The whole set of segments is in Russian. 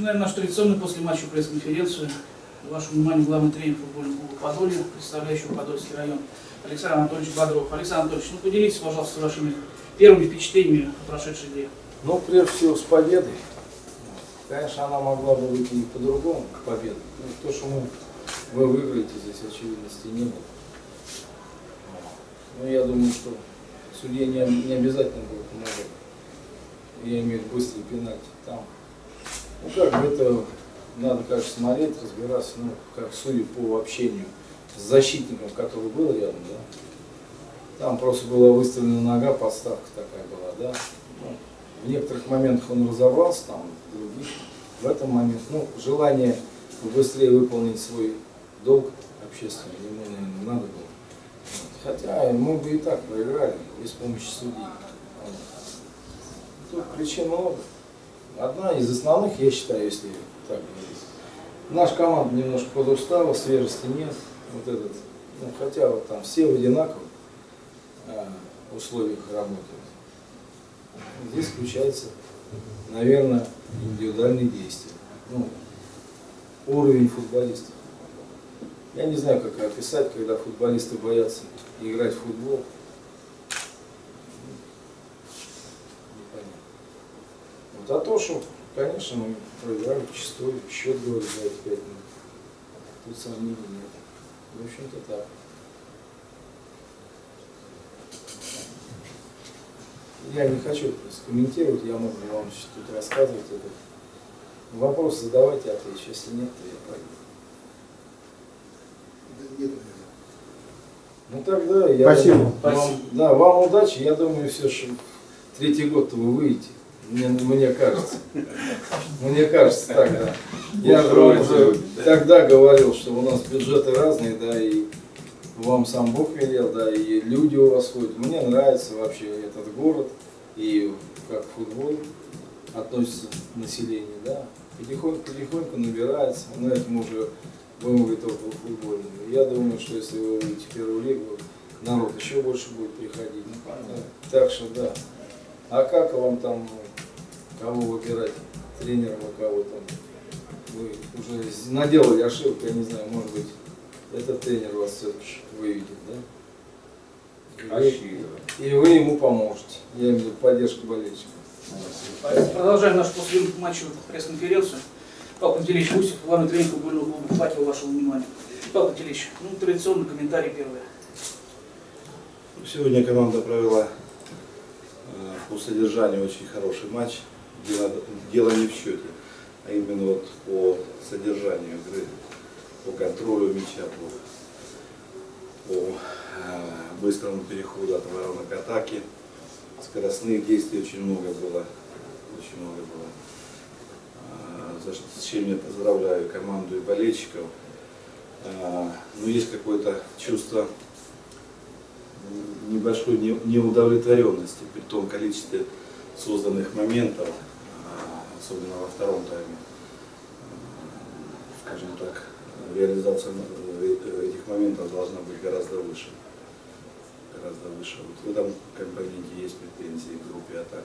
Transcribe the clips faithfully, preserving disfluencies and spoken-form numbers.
Начинаем нашу традиционную после матча пресс-конференцию. Вашему вниманию главный тренер футбольного клуба «Подолье», представляющего Подольский район, Александр Анатольевич Бодров. Александр Анатольевич, ну поделитесь, пожалуйста, вашими первыми впечатлениями о прошедшей игре. Ну, прежде всего, с победой. Конечно, она могла бы выйти и по-другому, победа. Ну, то, что мы, вы выиграете, здесь очевидности не было. Но я думаю, что судье не, не обязательно было помогать. Я имею в виду быстрый пенальти там. Ну как бы это надо, конечно, смотреть, разбираться, ну, как судя по общению с защитником, который был рядом, да. Там просто была выставлена нога, подставка такая была, да. Ну, в некоторых моментах он разобрался, там, в других. В этом моменте, ну, желание быстрее выполнить свой долг общественный, ему, наверное, надо было. Хотя мы бы и так проиграли без помощи судьи. Тут причин много. Одна из основных, я считаю, если так говорить. Наша команда немножко подустала, свежести нет. Вот этот, ну, хотя вот там все в одинаковых э, условиях работают. Здесь включается, наверное, индивидуальные действия. Ну, уровень футболистов. Я не знаю, как описать, когда футболисты боятся играть в футбол. Вот, а то, что, конечно, мы проиграли вчистую, счет говорит за эти пять минут. Тут сомнений нет. В общем-то так. Я не хочу комментировать, я могу вам тут рассказывать это. Вопросы задавайте, отвечу. Если нет, то я пойду. Ну тогда я... Спасибо. Вам, да, вам удачи. Я думаю, все, что третий год-то вы выйдете. Мне, мне кажется. Мне кажется, так, да. Я вам уже тогда говорил, что у нас бюджеты разные, да, и вам сам Бог велел, да, и люди у вас ходят. Мне нравится вообще этот город, и как футбол относится население, да. Потихоньку-потихоньку набирается, на этом уже будем говорить только о футболе. Я думаю, что если вы выйдете в первую лигу, народ еще больше будет приходить. Ну, понятно. Так что да. А как вам там, кого выбирать, тренера, кого там? Вы уже наделали ошибку, я не знаю, может быть, этот тренер вас все-таки выведет, да? И вы, и вы ему поможете. Я имею в виду поддержку болельщиков. Продолжаем нашу послематчевую пресс-конференцию. Павел Пантелеич Гусев, главный тренер футбольного клуба «Факел», вашему вниманию. Павел Пантелеич, ну, традиционный комментарий первый. Сегодня команда провела э, по содержанию очень хороший матч. Дело, дело не в счете, а именно вот по содержанию игры, по контролю мяча, по, по э, быстрому переходу от обороны к атаке. Скоростных действий очень много было. Очень много было. Э, за что, с чем я поздравляю команду и болельщиков. Э, но есть какое-то чувство небольшой неудовлетворенности при том количестве созданных моментов, особенно во втором тайме. Скажем так, реализация этих моментов должна быть гораздо выше. Гораздо выше. Вот в этом компоненте есть претензии к группе атак.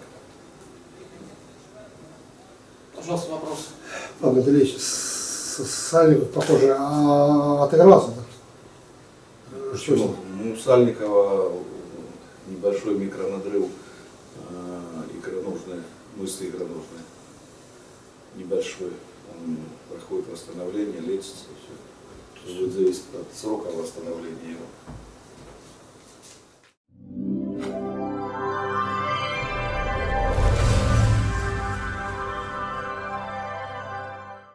Пожалуйста, вопрос. Павел Андреевич, Сальников, похоже, отыгрался, да? Почему? Ну, у Сальникова небольшой микронадрыв э, икроножной, мышцы икроножной. Небольшой. Он проходит восстановление, лечится, все. Будет зависеть от срока восстановления его.